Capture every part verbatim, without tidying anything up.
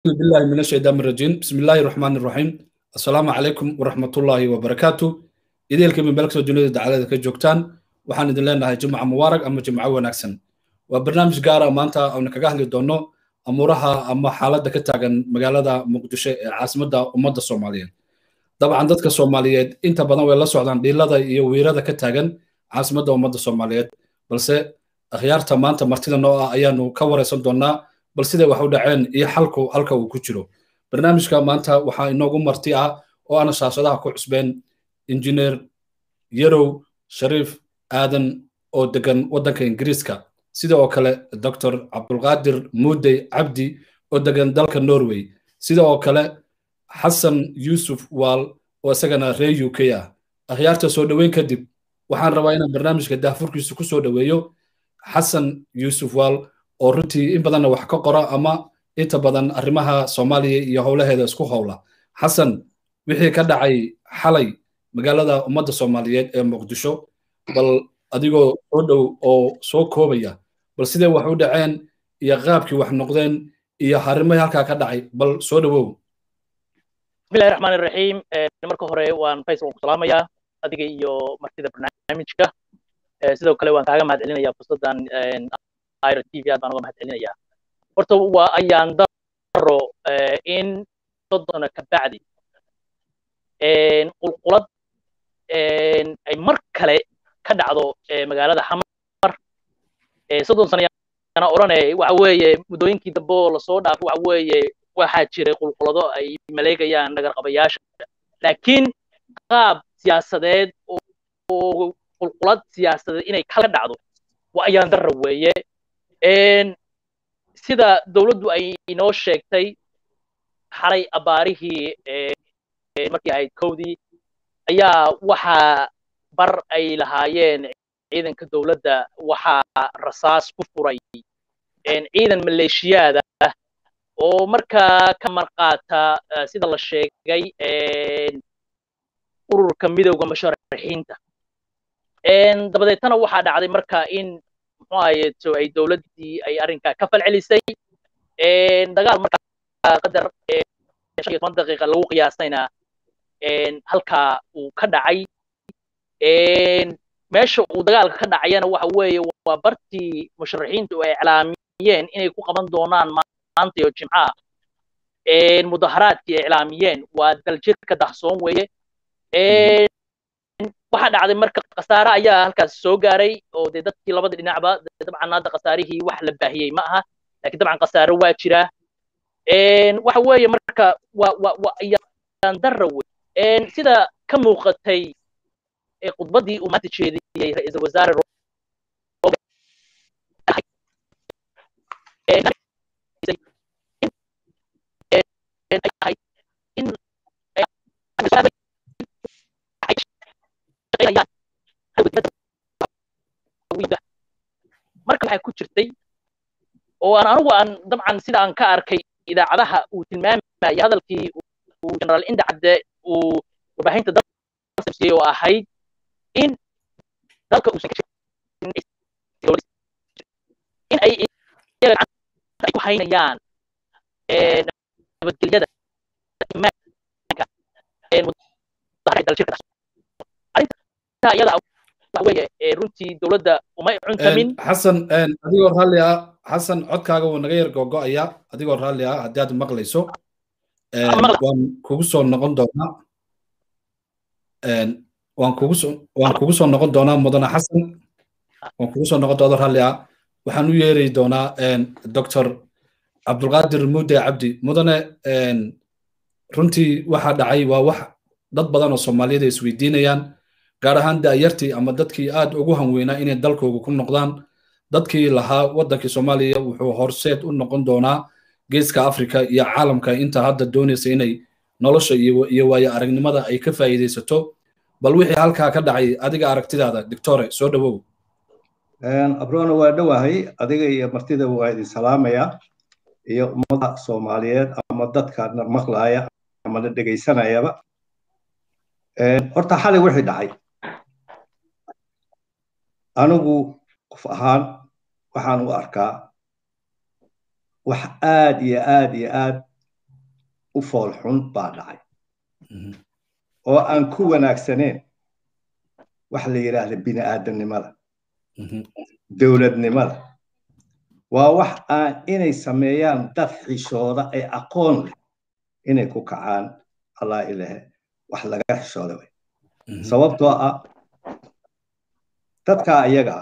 بالله من الشيطان الرجيم بسم الله الرحمن الرحيم السلام عليكم ورحمة الله وبركاته إذا الكم من بلغت الجنود على ذلك الجوكتان وحان إذن لنا جمعة مبارك أما جمعة ونكسن وبرنامج قارة مانتا أو نكاقاه لدونو أمورها أما حالة كتاغن مقالة مقدشة عاصمة أمد الصوماليين طبعا ذاتك الصوماليين انت بدن ويلا سعودان دي لذا يويرا كتاغن عاصمة أمد الصوماليين بلس أخيارتا مانتا مرتين نوعا أيانو كوريسان دونا bal sida wax u dhaceen iyo xalku halka uu ku jiro barnaamijka maanta waxa inoogu marti ah oo ana shaashadaha ku cusbeen engineer yarow shariif aadan oo degan wadanka ingiriiska sida oo kale doctor cabdulqaadir muudey cabdi oo degan dalka norway sida oo kale xasan yuusuf waal oo isagana reer u k ah akhyaarta soo dhaweyn kadib waxaan rabaa inaan barnaamijka daahfurkiisa ku soo dhaweeyo xasan yuusuf waal oo runtii in badanna wax ka qora ama inta badan arrimaha Soomaaliya iyo howlaheeda isku howla xasan wixii ka dhacay xalay magaalada ummadda Soomaaliyeed ee Muqdisho bal adigoo soo dhow oo soo koobaya bal sidee wax u dhaceen iyo qaabkii wax noqdeen iyo arrimaha halka ka dhacay bal soo dhawow bismillahir rahmanir rahiim marka hore waan faysal ku salaamayaa adiga iyo martida barnaamijka sidoo kale waan kaaga mahadcelinayaa fursadan ayro T V aad baan uga mahadcelinayaa horta waa ayaan daro in soddon ka bacdi een qulqulad een ay mar kale ka dhacdo magaalada Xamar ee soddon sano ana oranay waxa weeye mudooyinkii dambe la soo dhaafay waxa weeye waxa jiray qulqulado ay maleegayaan nagar qabayaasha laakiin qaab siyaasadeed oo qulqulad siyaasadeed inay kala dhacdo waa ayaan daro weeye een sida dawladdu ay inoo sheegtay xalay abaarihii ee markii ay kowdii ayaa waxa bar ay lahaayeen ciidanka dawladda waxa rasaas ku furay een ciidan maleeshiyada oo markaa ka marqaata sida la sheegay een ururka midowga musharaxiinta een dabadeetana waxa dhacday marka in muxuu ay dawladdii ay arrinka ka falcelisay een dagaal marka qadar shan iyo toban daqiiqo lagu qiyaasayna een halka uu ka dhacay een meesha uu dagaalka ka dhacayna waxa weeye waa bartii musharaxiintu ay iclaamiyeen inay ku qaban doonaan maanta iyo jimcaha een mudaharaadkii ay iclaamiyeen waa daljirka dahsoon weeye een waxa dhacday marka qasaare ayaa halkaas soo gaaray oo dadkii labada dhinacba dabcan hadda qasaarihii wax la baahiyay ma aha laakiin dabcan qasaare waa jira een waxa weeye marka waa waa waa ayaan daro een sida ka muuqatay ee khudbadii uu maanta jeediyay ra'iisul wasaare marka waxa ku jirtay oo aan anigu aan dabcan sida aan ka arkay idaacadaha uu tilmaamay hadalkii uu general Inda Cabde uu warbaahinta dalka siiyay oo ahayd in dalka uu in ay ay ku haynayaan ee nabadgelyada imaanka ee mudaharaad daljirka arinta iyada weeye runtii dawladda uma cuntamin xasan adigoo raalli ah xasan codkaaga wuu naga yar gogo'aya adigoo raalli ah haddii aad maqlayso waan kugu soo noqon doonaa waan kugu soo waan kugu soo noqon doonaa mudane xasan waan kugu soo noqon doonaa raalli ah waxaan u yeeri doonaa doctor cabdulqaadir muude cabdi mudane runtii waxa dhacay waa wax dad badan oo Soomaaliyeed ay isweydiinayaan gaar ahaan daayartii ama dadkii aad ugu hanweynaa inay dalkooda ku noqdaan dadkii lahaa wadankii Soomaaliya wuxuu horseed u noqon doonaa geeska Afrika iyo caalamka inta hadda doonaysa inay nolosha iyo iyo waayo aragnimada ay ka faa'iideysato bal wixii halka ka dhacay adiga aragtidaada doctore soo dhawow een abroona waa dhawahay adiga iyo martida waa idin salaamaya iyo ummadda Soomaaliyeed ama dadka maqlaaya ama la dhageysanayaba een horta xalay wixii dhacay anigu qof ahaan waxaan u arkaa wax aad iyo aad iyo aad u fool xun baa dhacay oo aan ku wanaagsaneen wax la yiraahdo bini aadamnimada dawladnimada waa wax aan inay sameeyaan dad xishooda ay aqoon leh inay ku kacaan allah ilaahay wax laga xishooda way sababtoo ah dadka ayaga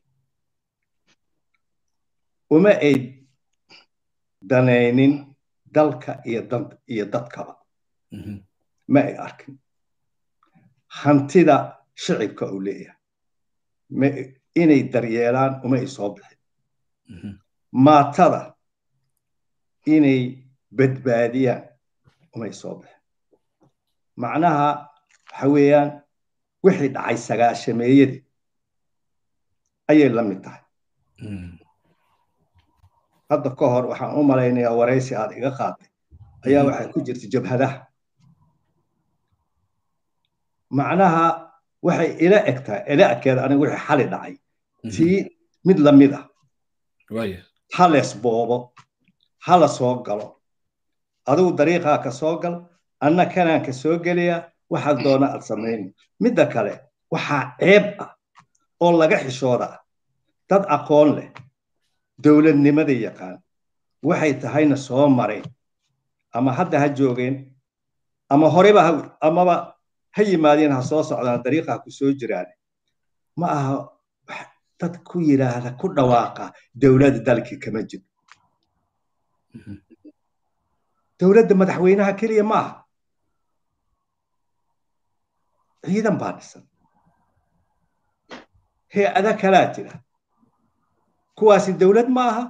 uma ay danaynin dalka iyo dad iyo dadkaba ma ay arkin hantida shicibka uu leeyahay inay daryeelaan uma ay soo bixin maatada inay badbaadiyaan uma ay soo bixin macnaha waxa weeyaan wixii dhacay sagaashameeyadii ayay la mid tahay hadda ka hor waxaan u malaynayaa waraysi aad iga qaaday ayaa waxay ku jirta jabhadaha macnaha waxay ila egtahay ila ekeed aniga wixii xali dhacay tii mid la mid ah ha lees boobo ha la soo galo adigu dariiqaa ka soo gal anna kanaan ka soo gelaya waxaad doona aad samayn midda kale waxaa ceeb ah oo laga xishooda ah dad aqoon leh dawladnimada yaqaan waxay tahayna soo maray ama hadda ha joogeen ama horeba amaba ha yimaadeen ha soo socdaan dariiqaa ku soo jiraan ma aha dad ku yiraahda ku dhawaaqa dawladda dalkii kama jiro dawladda madaxweynaha keliya ma aha ciidan baa dhisan hay-ada kalaa jira kuwaasi dawlad ma aha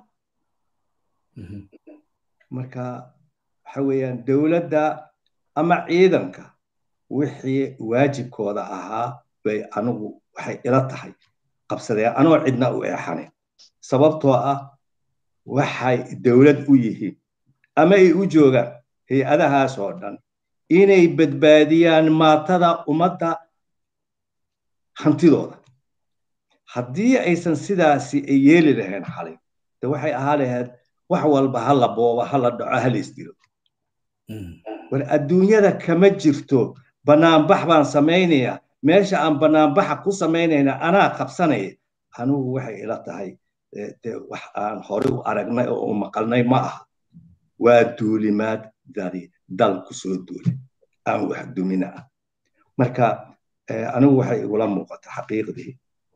marka waxa weeyaan dawladda ama ciidanka wixii waajibkooda ahaa bay anigu waxay ila tahay qabsadeen anoo cidna u eexanin sababtoo ah waxay dawlad u yihiin ama ay u joogaan hay-adahaas oo dhan inay badbaadiyaan maatada ummadda hantidooda haddii aysan sidaasi ay yeeli lahayn xalay de waxay ahaa lahayd wax walba ha la boobo ha la dhaco ha la isdilo war adduunyada kama jirto banaanbax baan samaynayaa meesha aan banaanbaxa ku samaynayna anaa qabsanaya anigu waxay ila tahay de wax aan horey u aragnay oo u maqalnay ma aha waa duulimaad dari dal ku soo duulay aan wax dumina ah marka anigu waxay igula muuqata xaqiiqdii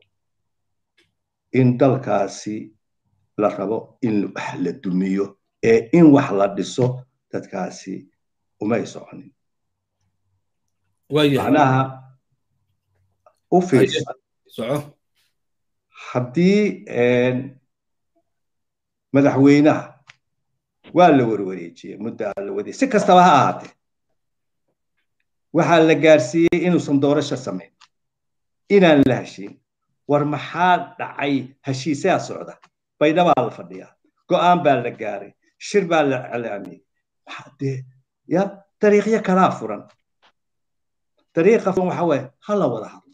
in dalkaasi la rabo in wax la dumiyo ee in wax la dhiso dadkaasi uma ay soconin macnaha u fiirso haddii madaxweynaha waa la warwareejiyey muddo la wadiyey si kastaba ha ahaatee waxaa la gaarsiiyey inuusan doorasho samayn inaan la heshiin war maxaa dhacay heshiisaa socda baydhabaa la fadhiyaa go'aan baa la gaaray shir baa la iclaamiyey dee ya dariiqyo kalaa furan dariiqa furan waxa waaye ha la wada hadlo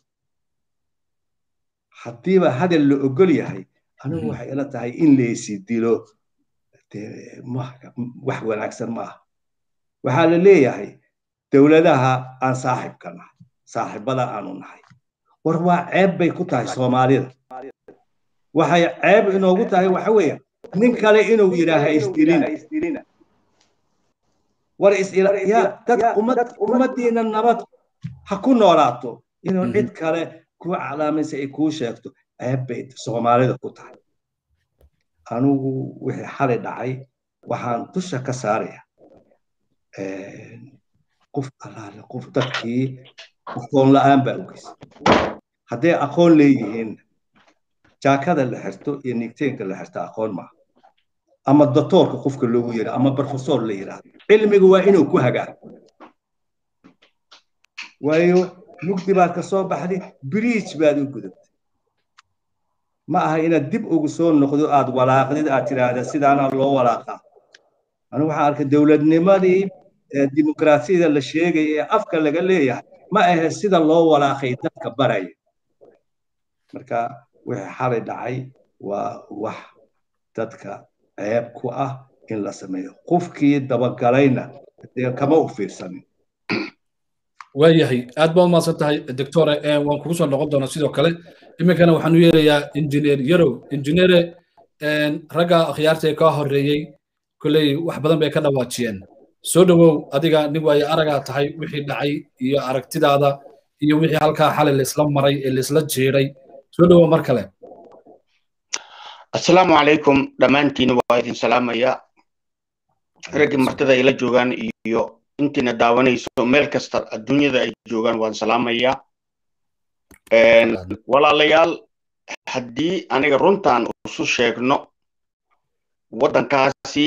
haddiiba hadal la ogol yahay anigu waxay ila tahay in laysi dilo wax wanaagsan ma aha waxaa la leeyahay dawladaha aan saaxibka nahay saaxiibada aanu nahay war waa ceeb bay ku tahay soomaalida waxay ceeb inoogu tahay waxa weeye nin kale inuu yidhaaha isdilina war ya dad ummaddiina nabad ha ku noolaato inuu cid kale ku calaamaysa ay kuu sheegto ceeb bay soomaalida ku tahay anigu wixii xali dhacay waxaan dusha ka saaraya qof allaale qof dadkii aqoon la'aan baa ogeysay hadday aqoon leeyihiin jaakada la xirto iyo nigteenka la xirto aqoon maaha ama doctoorka qofka loogu yidha ama professor la yidhaahdo cilmigu waa inuu ku hagaa waayo mugdi baad ka soo baxday bridge baad u gudubtay ma aha inaad dib ugu soo noqdo aad walaaqdid aad tiraahda sidaana loo walaaqaa anigu waxaan arkay dowladnimadii dimuqraasiyada la sheegay ee afka laga leeyahay ma ahe sida loo walaaqay dadka baraya marka wixii xalay dhacay waa wax dadka ceeb ku ah in la sameeyo qofkii dabagalayna kama u fiirsanin waayahay aad baa umaasan tahay doctore waan kugu soo noqon doonaa sidoo kale iminkana waxaan u yeerayaa injineer yarow injineere ragga akhyaarta ee kaa horreeyey kolley wax badan bay ka dhawaajiyeen soo dhowow adiga nin waaye aragaa tahay wixii dhacay iyo aragtidaada iyo wixii halkaa xalay laisla maray ee laisla jeeray soo dhowow mar kale assalaamu calaykum dhammaantiin waa idin salaamaya raggii martida ay la joogaan iyo intiina daawanayso meel kasta adduunyada ay joogaan waan salaamayaa walaalayaal haddii aniga runtaan isu sheegno waddankaasi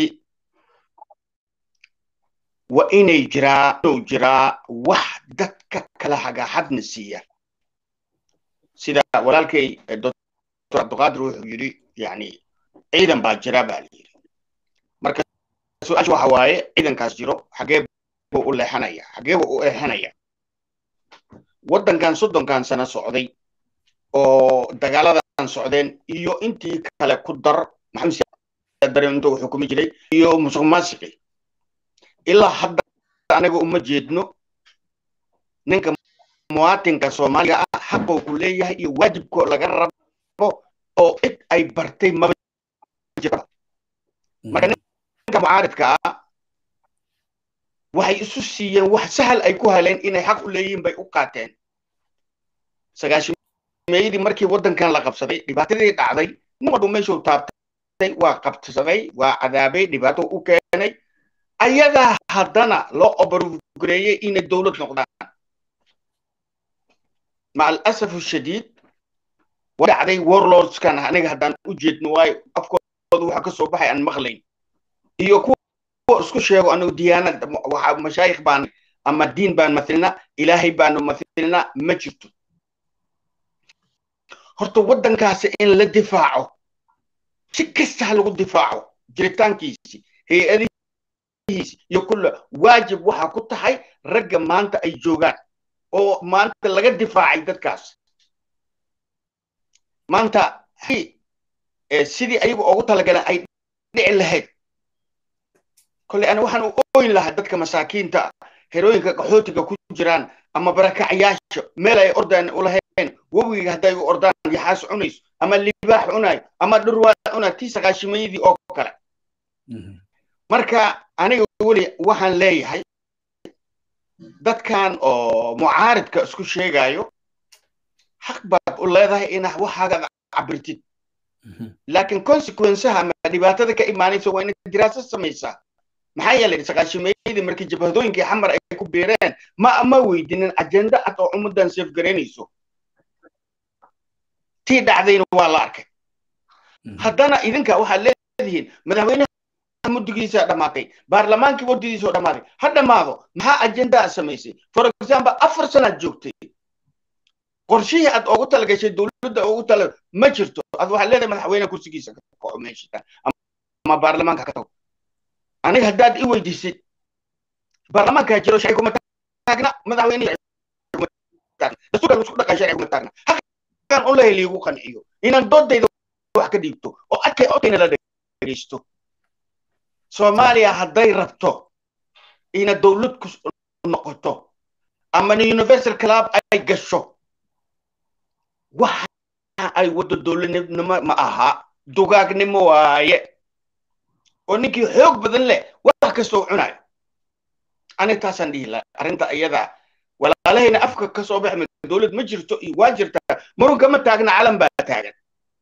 waa inay jiraa inuu jiraa wax dadka kala hagaxadna siiya sida walaalkay doctor cabdiqaadir wuxuu yidhi yani ciidan baa jira baa la yidhi marka su-aasha waxa waaye ciidankaas jiro xagee buu u leexanaya xagee buu u eexanaya waddankan soddonkan sano socday oo dagaaladan socdeen iyo intii kale ku dar maxamed siyaad bare intuu uu xukumi jiray iyo musuq maasiqi ilaa hadda anaga uma jeedno ninka muwaatinka soomaaliga ah xaquu ku leeyahay iyo waajibkoo laga rabo oo cid ay bartay maba jirta marka ninka mucaaridka ah waxay isu siiyeen wax sahal ay ku heleen inay xaq u leeyihiin bay u qaateen sagaashimeeyadii markii waddankan la qabsaday dhibaatadii dhacday nin walba meeshuu taabtay waa qabsaday waa cadaabay dhibaato u keenay ayagaa haddana loo obarugureeyey inay dowlad noqdaan maca alasaf shadiid waa dhacday warlordskan aniga haddaan u jeedno waayo afkooda waxa ka soo baxay aan maqlayn iyo kuwa isku sheego anigu diyaanad waxa mashaayikh baan ama diin baan mathilna ilaahay baanu mathilna ma jirto horta waddankaasi in la difaaco si kasta ha lagu difaaco jiritaankiisi hay-adihiisi iyo kulla waajib waxa ku tahay ragga maanta ay joogaan oo maanta laga difaacay dadkaas maanta sidii ayagu ugu talagaleen ay dhici lahayd kolley ana waxaan u ooyin lahaa dadka masaakiinta herooyinka qaxootiga ku jiraan ama barakacayaasha meel ay ordaan u lahayn wawiga hadday u ordaan yaxaas cunayso ama libaax cunayo ama dhurwaa cunayo tii sagaashimayadii oo kale marka aniga weli waxaan leeyahay dadkan oo mucaaridka isku sheegayo xaq baad u leedahay inaad waxaaga cabirtid laakiin consequenceha ama dhibaatada ka imaanaysa waa inaad diraaso samaysaa maxaa yeelay sagaashimeeyadii markii jabhadooyinkii xamar ay ku beereen ma ama weydinin ajenda cad oo ummaddan seefgaraynayso tii dhacdayna waa la arkay haddana idinka waxaad leedihiin madaxweynaha muddigiisa dhammaatay baarlamaankii waddidiisa oo dhammaaday ha dhammaado maxaa ajendaa samaysay for example afar sanaad joogtay qorshihii aad ugu talagashay dowladda ugu tala ma jirto ad waxaad leedahay madaxweynaha kursigiisa ka kaco meeshita ama baarlamaanka ka tago aniga haddaad i weydiisid baarlamaanka jiro sharci kuma taagna madaxweyne dastuurka isku dhaqan sharci kuma taagna halkan u lehay liigu qanciyo inaan doodayda wax ka dhiibto oo adkay odkayna la dhegeysto soomaaliya hadday rabto ina dowlad ku noqoto ama universal club ay gasho waxa ay wado dowladnimo ma aha dugaagnimo waaye oo ninkii xoog badan leh wax kastoo cunayo aniga taasaan dhihi lahaa arrinta iyada walaalahayna afka ka soo baxma dowlad ma jirto iyo waa jirtaa murunka ma taagna calan baa taagan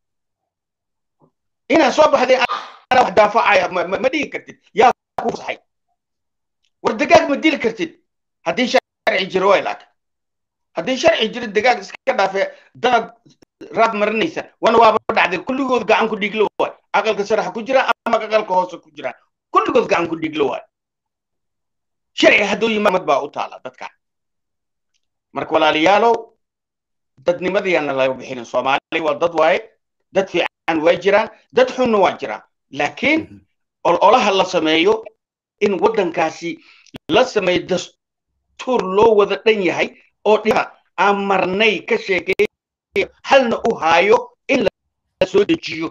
inaa soo baxday ana wax daafacaya ma dhigi kartid yaa ku fasaxay war dagaag ma dili kartid haddii sharci jiro way laakiin haddii sharci jiro dagaag iska dhaafee danad raad marinaysa wana waaba dhacday kulligood gacan ku dhiglo waay aqalka saraxa ku jira ama aqalka hoose ku jira kulligood gacan ku dhiglo waay sharci hadduu yimaad baa u taala dadka marka walaalayaalow dadnimadiina laga bixinin soomaali waa dad waaye dad fiican way jiraan dad xunna waa jiraan laakiin ololaha la sameeyo in waddankaasi la sameeyo dastuur loo wada dhan yahay oo dhiba aan marnay ka sheekeeyo halna u haayo in la soo dejiyo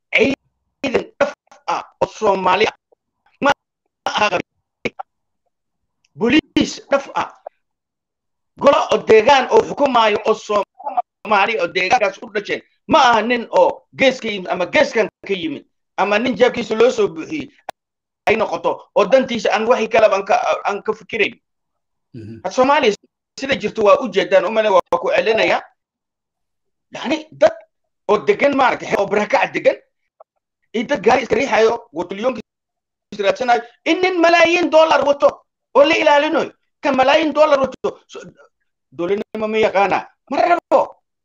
ciidan dhaf ah oo soomaali ma aha boliis dhaf ah golo oo deegaan oo xukumaayo oo soomaali oo deegaankaas u dhasheen ma aha nin oo geeska yimid ama geeskan ka yimid ama nin jaabkiisa loo soo buuxiyey ay noqoto oo dantiisa aan waxii kaleba aan ka fikirayn soomaaliya sida jirto waa u jeedaan umale waa ku celinaya yani dad oo degan maaragtay oo barakac degan iyo dad gaari iska riixayo watulyoonka israadsanayo in nin malaayiin dollar wato oo la ilaalinayo kan malaayiin dollar wato dowladnimo ma yaqaana ma rabo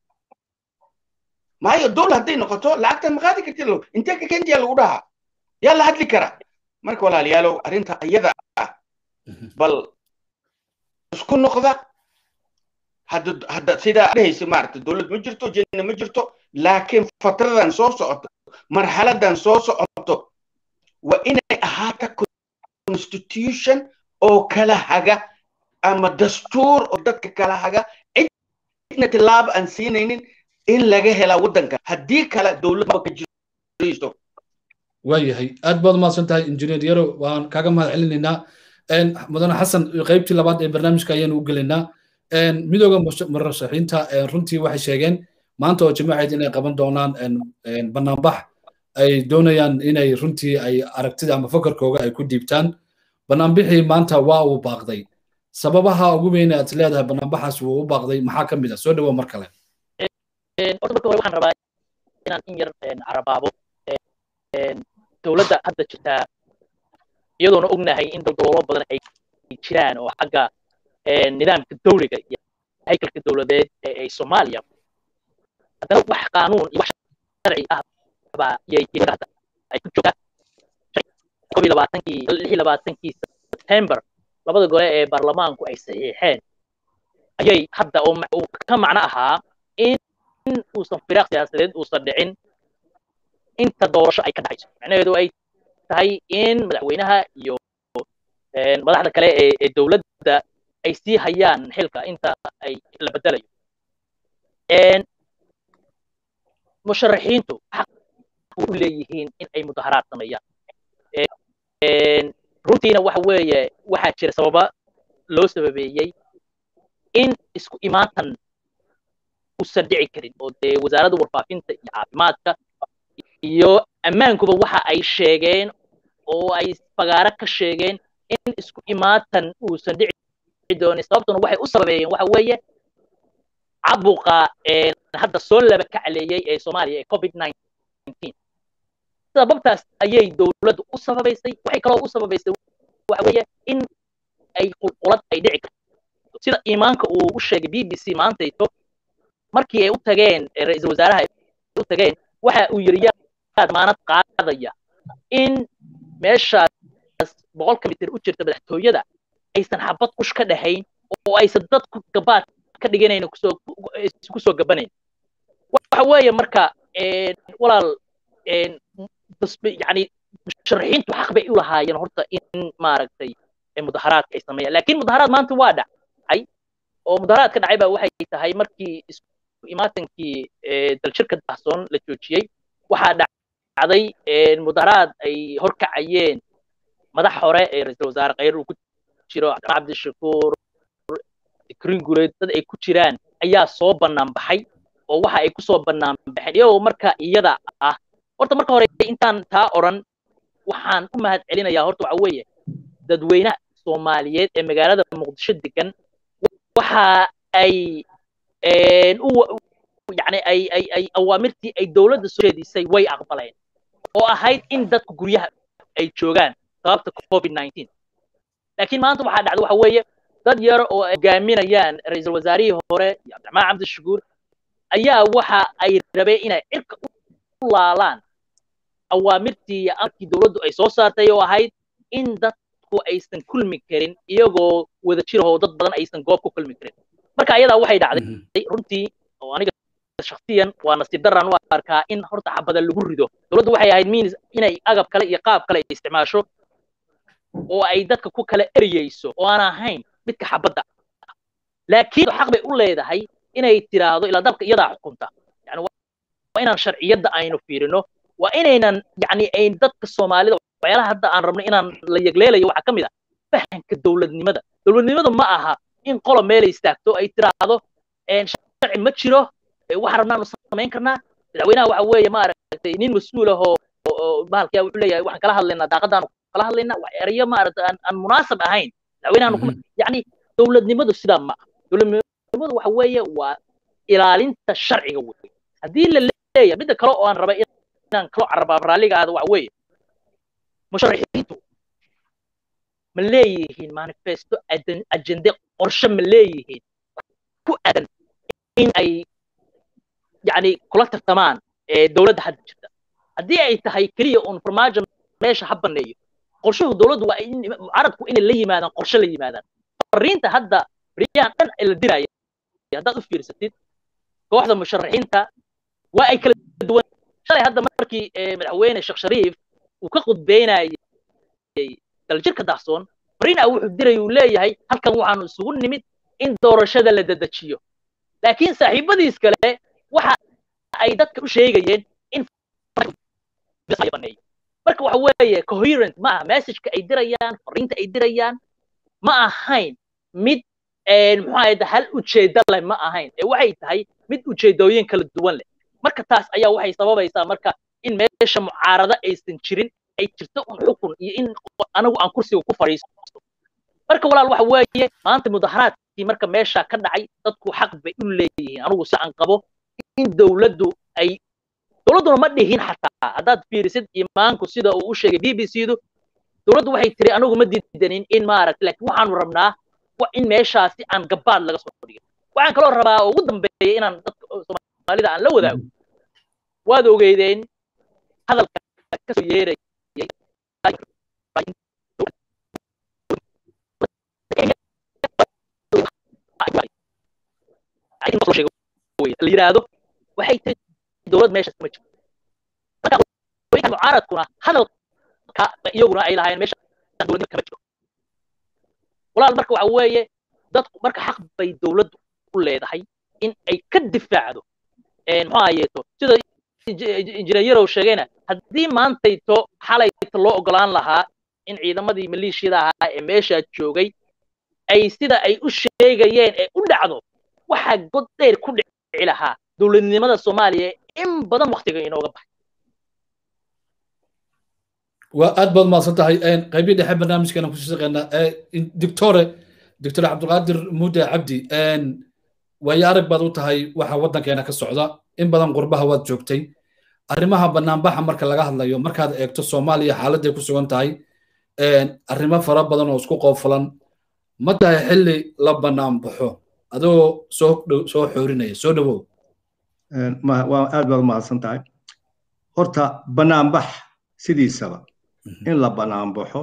maayo dowlad hadday noqoto lacagta ma qaadi kartid intee ka kentiya lagu dhahaa yaa la hadli kara marka walaalayaalow arrinta ayada ah bal isku noqda hadda hadda sidaa dhehaysa maaragta dowlad ma jirto janna ma jirto laakiin fatradan soo socoto marxaladan soo socoto waa inay ahaata constitution oo kala haga ama dastuur oo dadka kala haga cidna tilaab aan siinaynin in laga hela waddanka haddii kale dowlad ma ka jirto waayahay aad baad umahadsan tahay injineer yaro waan kaaga mahad celinaynaa mudane xasan qaybtii labaad ee barnaamijka ayaanu u gelaynaa midooda murashaxiinta runtii waxay sheegeen maanta oo jimaaceed inay qaban doonaan banaanbax ay doonayaan inay runtii ay aragtida ama fakarkooga ay ku dhiibtaan banaanbixii maanta waa uu baaqday sababaha ugu weyn aad leedahay banaanbaxaas wuu u baaqday maxaa ka mid ah soo dhawow mar kale horta marka hore waxaan rabaa inaan in yar carabaabo dowladda hadda jirtaa iyadoona ognahay in daldaloolo badan ay jiraan oo xagga nidaamka dowliga iyo haykalka dowladeed ee Soomaaliya haddana wax qaanuun iyo wax sharci ah baa yay jirta ay ku joogtaa kow iyo labaatankii lix iyo labaatankii September labada gole ee baarlamaanku ay saxiixeen ayay hadda oo ka macno ahaa in uusan firaaq siyaasadeed uusan dhicin inta doorasho ay ka dhacayso macnaheedu ay tahay in madaxweynaha iyo madaxda kale ee dowladda ay sii hayaan xilka inta ay la bedelayo musharaxiintu xaq u leeyihiin in ay mudaharaad sameeyaan runtiina waxa weeye waxaa jira sababa loo sababeeyey in isku imaatan usan dhici karin oo dee wasaaradda warfaafinta iyo caafimaadka iyo ammaankuba waxa ay sheegeen oo ay fagaaro ka sheegeen in isku imaatan uusan dhici doonin sababtuna waxay u sababeeyeen waxa weeye cabuqa hadda soo laba kacleeyey ee Soomaaliya ee covid nineteen sababtaas ayay dowladdu u sababaysay waxay kaloo u sababaysay waxa weeye in ay qulqulad ay dhici karto sida iimaanka uu u sheegay B B C maantayto markii ay u tageen ra'iisul wasaaraha ay u tageen waxa uu yiri yaa maanad qaadaya in meeshaas boqolka mitir u jirta madaxtooyada aysan xabad kush ka dhahayn oo aysan dadku gabaad ka dhiganayna kusoo isku soo gabanayn waxa weeye marka walaal yani musharaxiintu xaq bay u lahaayeen horta in maaragtay mudaharaadka ay sameeyaan laakiin mudaharaad maanta waa dhacay oo mudaharaadka dhacay baa waxay tahay markii isku imaatankii daljirka dahsoon la joojiyey waxaa dhacday mudaharaad ay horkacayeen madax hore ee ra'iisul wasaare khayr uu ku jiro cabdishakuur kringuleed dad ay ku jiraan ayaa soo bannaan baxay oo waxa ay ku soo bannaan baxeen iyagoo marka iyada ah horta marka hore intaan taa oran waxaan u mahad celinayaa horta waxa weeye dadweynaha Soomaaliyeed ee magaalada Muqdisho degan waxa ay u yani ay ay ay awaamirtii ay dawladda soo jeedisay way aqbaleen oo ahayd in dadku guryaha ay joogaan sababta covid nineteen laakiin maanta waxa dhacday waxa weeye dad yar oo hogaaminayaan ra'iisul wasaarihii hore Cabdiraxmaan Cabdishakuur ayaa waxa ay rabeen inay cirka u laalaan awaamirtii iyo amarkii dawladdu ay soo saartay oo ahayd in dadku aysan kulmi karin iyagoo wada jirahoo dad badan aysan goob ku kulmi karin marka ayadaa waxay dhacday runtii oo aniga shakhsiyan waa nasiib daran u arkaa in horta xabada lagu rido dawladdu waxay ahayd means inay agab kale iyo qaab kale isticmaasho oo ay dadka ku kala eriyeyso oo aan ahayn midka xabada laakiin xaq bay u leedahay inay tiraahdo ila dabka iyada xukunta yani waa inaan sharciyada aynu fiirino waa inaynan yani ay dadka Soomaalida waxyaalaha hadda aan rabno inaan la yagleelayo waxa kamid ah fahamka dawladnimada dowladnimadu ma aha in qolo meel istaagto ay tiraahdo sharci ma jiro waxa rabnaanu samayn karnaa madaxweynaha waxa weeye maaragtay nin mas-uul ah oo bahalkaa wuxuu leeyahay waxaan kala hadlaynaa daaqadaanu kala hadlaynaa wax erayo maaragtay aan aan munaasab ahayn madaxweynahan yacni dowladnimadu sidaa ma aha dowladnimadu waxa weeye waa ilaalinta sharciga weeye haddii la leeyahay midda kale oo aan rabay inaan kalo carabaa raalliga aada waxa weeye musharaxiintu ma leeyihiin manifesto ajende qorshe ma leeyihiin ku aadan in ay yani kula tartamaan dowladda hadda jirta haddii ay tahay keliya un farmaajo meesha ha baneeyo qorshuhu dowladdu waa in mucaaradku inay la yimaadaan qorshe la yimaadaan fariinta hadda riyahan dhan la diraya haddaad u fiirsatid kooxda musharaxiinta waa ay kala duwan shalay hadda markii madaxweyne sheekh shariif uu ka qudbeynayay daljirka dahsoon fariina wuxuu diray uu leeyahay halkan waxaanu isugu nimid in doorashada la dedejiyo laakiin saaxiibadiis kale waxa ay dadka u sheegayeen in baneeyo marka waxa weeye coherent ma aha messageka ay dirayaan fariinta ay dirayaan ma ahayn mid muxuu ahayd hal ujeedo leh ma ahayn ee waxay tahay mid ujeedooyin kala duwan leh marka taas ayaa waxay sababaysaa marka in meesha mucaarada aysan jirin ay jirto un xukun iyo in anagu aan kursiga ku fadhiisto marka walaal waxa weeye maanta mudaharaadkii marka meesha ka dhacay dadku xaq bay u leeyihiin anigu si aan qabo in dowladdu ay dowladduna ma dhihin xataa haddaad fiirisid imaanku sida uu u sheegay b b c du dowladdu waxay tiri anigu ma diidanin in maaragtay laakiin waxaanu rabnaa in meeshaasi aan gabaad laga soo dhigin waxaan kaloo rabaa ugu dambeeyay inaan dadka soomaalida aan la wadaago waad ogeydeen hadalka ka soo yeerayay la yiraahdo waxay tahay dowlad meeshaas ma jirto marka mucaaradkuna hadalka iyaguna ay lahaayeen meesha dowladnimo kama jiro walaal marka waxa weeye dadku marka xaq bay dowladdu u leedahay in ay ka difaacdo muxuu ahayeeto sida injineeyarow sheegayna haddii maantayto xalayto loo ogolaan lahaa in ciidamadii maleeshiyada ahaa ee meeshaa joogay ay sida ay u sheegayeen ee u dhacdo waxaa god dheer ku dhici lahaa dowladnimada soomaaliya in badan waktiga inooga baxay waa aad baad mahadsan tahay qaybii dhexe barnaamijkeena ku shaqeynaa doctore doctor cabdulqaadir muude cabdi waayo arag baad u tahay waxa waddankeena ka socda in badan qurbaha waad joogtay arrimaha banaanbaxa marka laga hadlayo markaad eegto soomaaliya xaaladday ku sugan tahay arrimo fara badan oo isku qoofulan ma tahay xilli la banaanbaxo adoo soo soo xoorinaya soo dhawow waa aad baad mahadsan tahay horta banaanbax sidiisaba in la banaanbaxo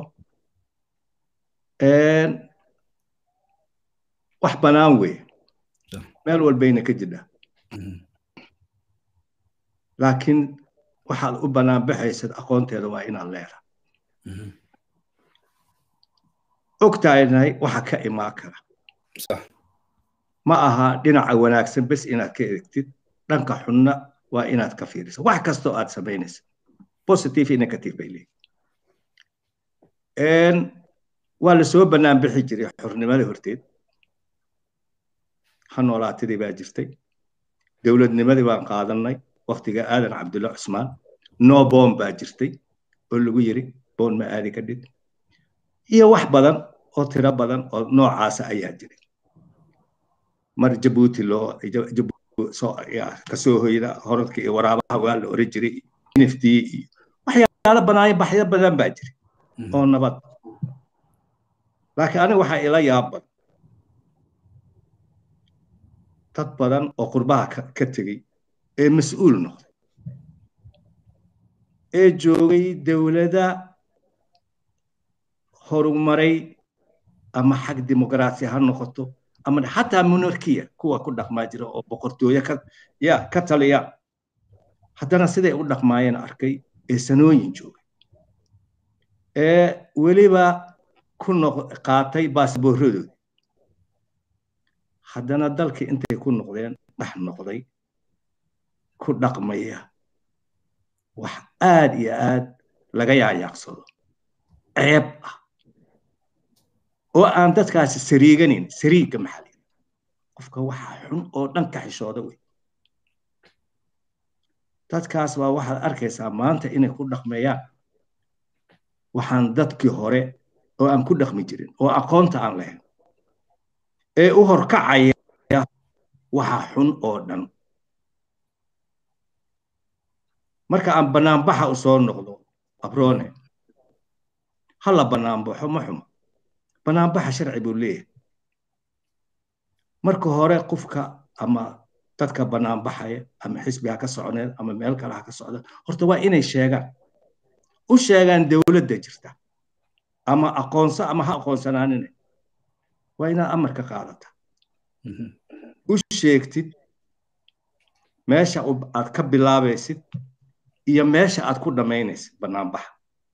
wax banaan wey meel walbayna ka jidha laakiin waxaad u banaanbaxaysad aqoonteeda waa inaad leedahay ogtahay waxa ka imaan kara ma aha dhinaca wanaagsan bes inaad ka eegtid dhanka xunna waa inaad ka fiiriso wax kastoo aad samaynaysa positive iyo negative bay leeyihiin waa la soo bannaan bixi jiray xornimada horteed ha noolaatidii baa jirtay dowladnimadii baan qaadanay waqtiga aadan cabdulla cusmaan no boon baa jirtay oo lagu yiri boon ma aadi ka dhid iyo wax badan oo tiro badan oo noocaasa ayaa jiray mar jabuuti loo kasoo hoyda horadka iyo waraabaha waa la oran jiray niftii iyo waxyaalo banaayo baxyo badan baa jiray oo nabad laakiin aniga waxaa ila yaaban dad badan oo qurbaha ka tegey ee mas-uul noqday ee joogay dowladda horumaray ama xag dimuqraasi ha noqoto ama xataa monarkiya kuwa ku dhaqmaa jira oo boqortooyo ka ya ka taliya haddana siday u dhaqmaayeen arkay ee sanooyin joogay ee weliba ku qaatay baasboorradooda haddana dalkii intay ku noqdeen dhex noqday ku dhaqmaya wax aad iyo aad laga yaayaaqsado ceeb ah oo aan dadkaasi sariiganin sariiga maxalli qofka waxa xun oo dhan ka xishooda wey dadkaas waa waxaad arkaysaa maanta inay ku dhaqmeeyaan waxaan dadkii hore oo aan ku dhaqmi jirin oo aqoonta aan lahayn ee u horkacaya waxa xun oo dhan marka aan banaanbaxa u soo noqdo abroone hala banaanbaxo ma xumo banaanbaxa sharci buu leeyahay marka hore qofka ama dadka banaanbaxaya ama xisbiga ka soconeen ama meel kale ha ka socda horta waa inay sheegaan u sheegaan dawladda jirta ama aqoonso ama ha aqoonsanaanine waa inaad amar ka qaadata u sheegtid meesha aad ka bilaabaysid iyo meesha aad ku dhamaynaysid banaanbaxa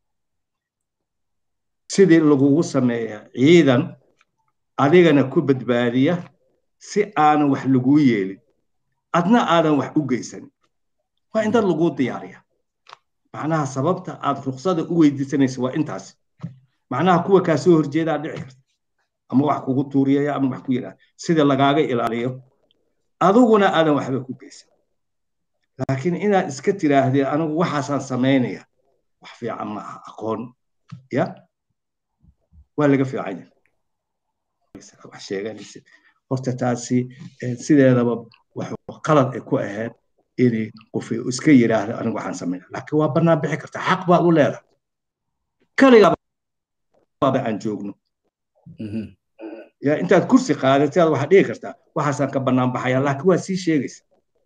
sidii lagugu sameeyaa ciidan adigana ku badbaadiya si aanan wax lagu yeelin adna aadan wax u geysan waa in dad lagu diyaariya macnaha sababta aad ruqsada u weydiisanaysa waa intaas macnaha kuwa ka soo horjeeda dhici karta ama wax kugu tuuriyaya ama wax ku yiraahdo sida lagaaga ilaaliyo aduguna aadan waxba ku geysan laakiin inaad iska tiraahdee anigu waxaasaan samaynaya wax fiican ma aha aqoon ya waa laga fiican yahay wax sheeganaysa horta taasi sideedaba wax qalad ay ku ahayd inay qof iska yiraahdo anigu waxaan sameynaa laakiin waa banaan bixi karta xaq baa u leedahay kaliya baa aan joogno ya intaad kursi qaadatay aad waxa dhigi kartaa waxaasaan ka banaan baxaya laakiin waa sii sheegaysa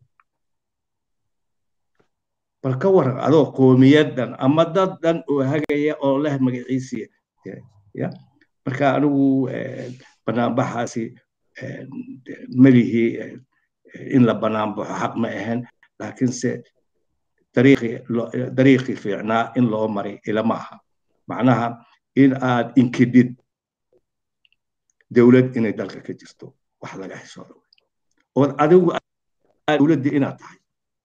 bal ka waran adoo qoomiyadan ama dad dhan oo hagaya oo leh magaciisa ya marka anigu banaan baxaasi malihi in la banaan baxo xaq ma ahan laakiin se dariiqi dariiqi fiicnaa in loo maray ila maaha macnaha in aad inkidid dawlad inay dalka ka jirto wax laga xishoodo oo adigu dawladda inaad tahay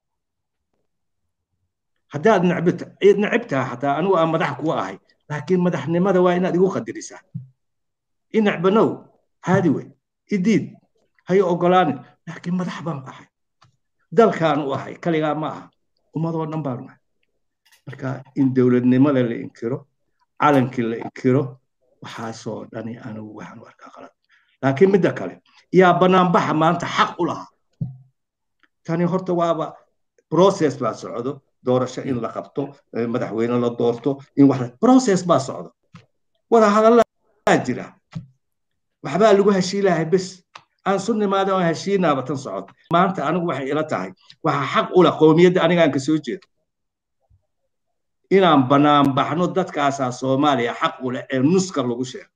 haddaad nacbita cid nacibtaa xataa anigu aan madax kuwa ahay laakiin madaxnimada waa inaad igu qadarisaa in nacbanow caadi wey idiid hay ogolaanin laakiin madax baan ahay dalkaan u ahay kaligaa ma aha ummadoo dhan baan ahay marka in dawladnimada la inkiro calankii la inkiro waxaasoo dhani anigu waxaan u arkaa qalad laakiin midda kale yaa banaanbaxa maanta xaq u lahaa tani horta waaba process baa socdo doorasho in la qabto madaxweyne la doorto in wax process baa socdo wada hadallaa jira waxbaa lagu heshiilahay bes aan sunnimaada oo heshiinaaba tan socod maanta anigu waxay ila tahay waxa xaq u leh qowmiyadda aniga aan ka soo jeedo inaan banaan baxno dadkaasaa Soomaaliya xaq u leh ee nuska lagu sheego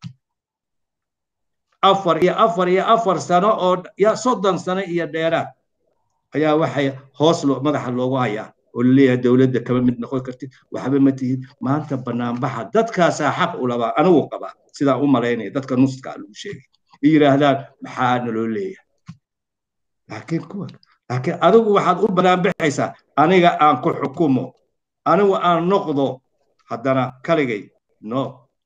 afar iyo afar iyo afar sano oo ya soddon sano iyo dheeraad ayaa waxay hoos loo madaxa loogu hayaa oo leeyahay dawladda kama mid noqon kartid waxba ma tihid maanta banaan baxa dadkaasaa xaq u leh anigu qaba sida u maleynay dadka nuska lagu sheegay yiraahdaan maxaa naloo leeyahay laakiin kuwa laakiin adigu waxaad u banaan bixaysaa aniga aan ku xukumo anigu aan noqdo haddana kaligay no